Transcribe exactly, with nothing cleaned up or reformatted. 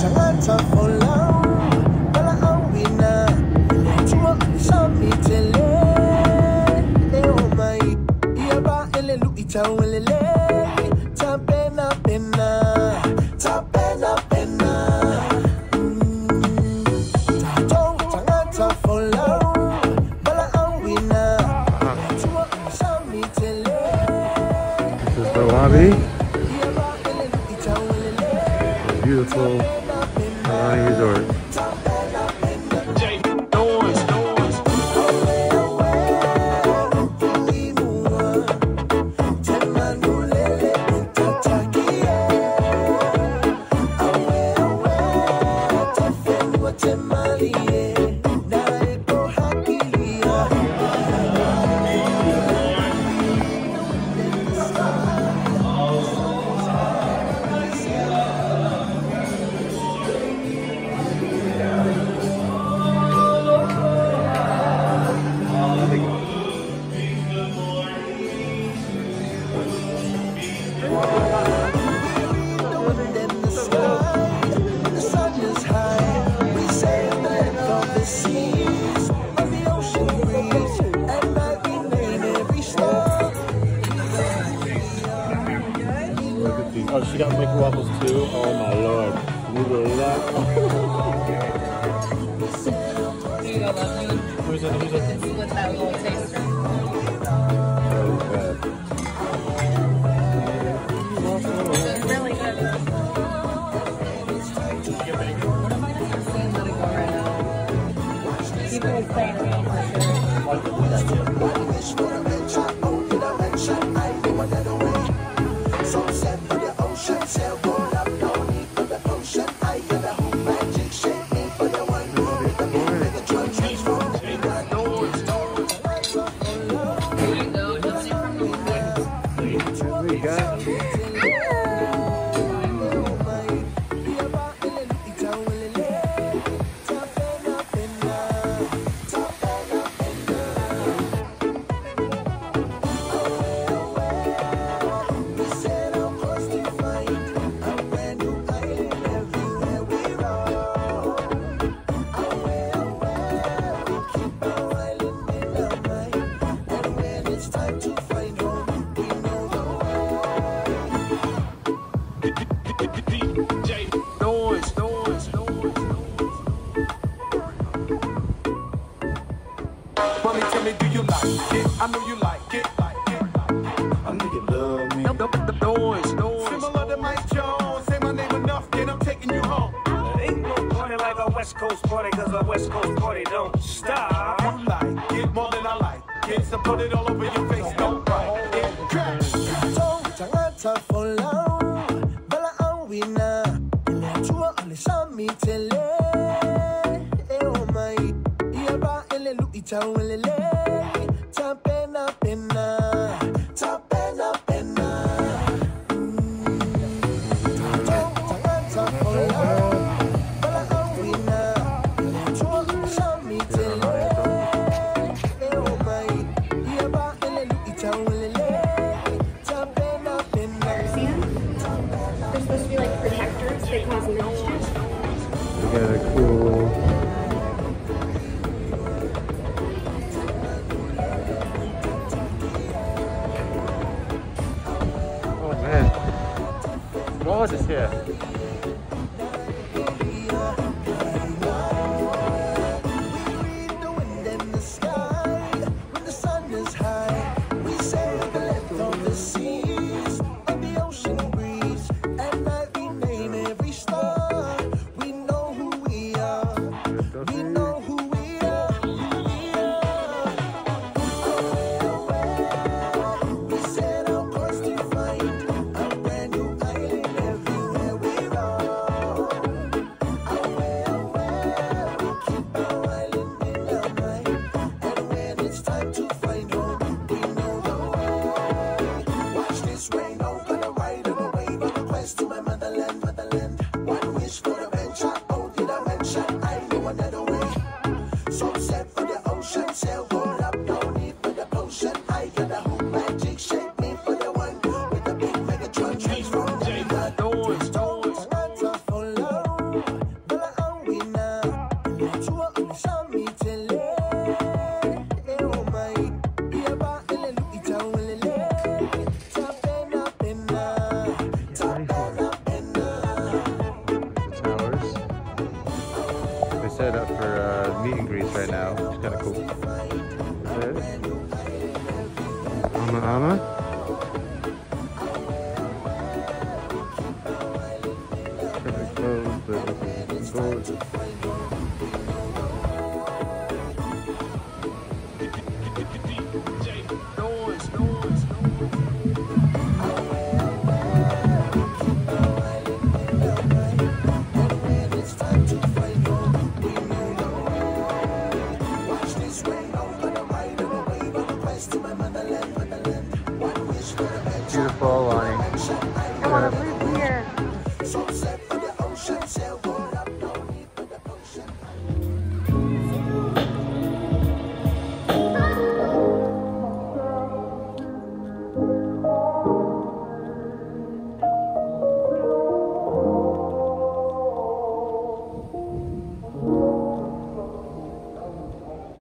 Lobby. Beautiful Aulani Resort. Oh, she got Mickey waffles too? Oh my lord. Can you believe that? Here you go, lovely. Who's it? Who's it? This is what that little taster. That is bad. It's really good. What am I not seeing let it go right now? People are saying it for sure. Mommy, tell me, do you like it? I know you like it. I know you love me. The, the, the noise, noise. Similar to Mike Jones. Say my name enough, then I'm taking you home. Ain't no party like a West Coast party, cause a West Coast party don't stop. You like it more than I like it, so put it all over your face, don't bite it. Crash. We got a cool oh man, it's gorgeous here. set up for uh, meet and greets right now. It's kind of cool. There. Ama ama. Perfect clothes, but